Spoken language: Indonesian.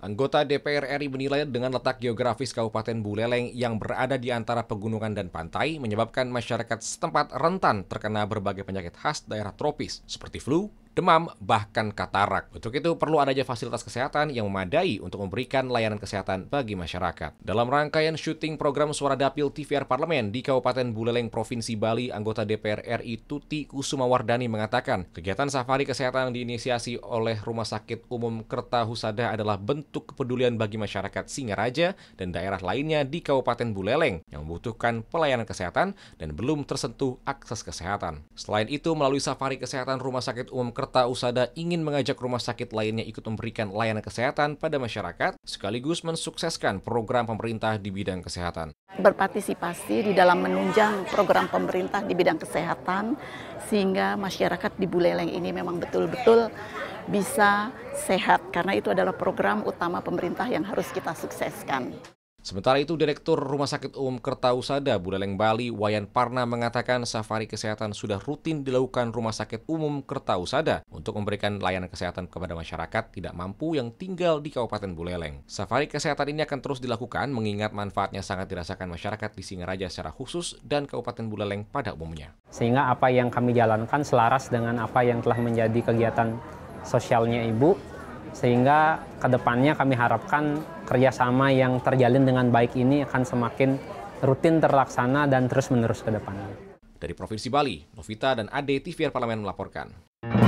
Anggota DPR RI menilai dengan letak geografis Kabupaten Buleleng yang berada di antara pegunungan dan pantai menyebabkan masyarakat setempat rentan terkena berbagai penyakit khas daerah tropis seperti flu, demam, bahkan katarak. Untuk itu perlu adanya fasilitas kesehatan yang memadai untuk memberikan layanan kesehatan bagi masyarakat. Dalam rangkaian syuting program Suara Dapil TVR Parlemen di Kabupaten Buleleng, Provinsi Bali, anggota DPR RI Tuti Kusumawardani mengatakan, kegiatan safari kesehatan yang diinisiasi oleh Rumah Sakit Umum Kertahusada adalah bentuk kepedulian bagi masyarakat Singaraja dan daerah lainnya di Kabupaten Buleleng yang membutuhkan pelayanan kesehatan dan belum tersentuh akses kesehatan. Selain itu, melalui safari kesehatan Rumah Sakit Umum Kertahusada ingin mengajak rumah sakit lainnya ikut memberikan layanan kesehatan pada masyarakat, sekaligus mensukseskan program pemerintah di bidang kesehatan. Berpartisipasi di dalam menunjang program pemerintah di bidang kesehatan, sehingga masyarakat di Buleleng ini memang betul-betul bisa sehat, karena itu adalah program utama pemerintah yang harus kita sukseskan. Sementara itu, Direktur Rumah Sakit Umum Kertahusada Buleleng Bali, Wayan Parna, mengatakan safari kesehatan sudah rutin dilakukan Rumah Sakit Umum Kertahusada untuk memberikan layanan kesehatan kepada masyarakat tidak mampu yang tinggal di Kabupaten Buleleng. Safari kesehatan ini akan terus dilakukan mengingat manfaatnya sangat dirasakan masyarakat di Singaraja secara khusus dan Kabupaten Buleleng pada umumnya. Sehingga apa yang kami jalankan selaras dengan apa yang telah menjadi kegiatan sosialnya Ibu, sehingga kedepannya kami harapkan kerjasama yang terjalin dengan baik ini akan semakin rutin terlaksana dan terus-menerus ke depannya. Dari Provinsi Bali, Novita dan Ade TVR Parlemen melaporkan.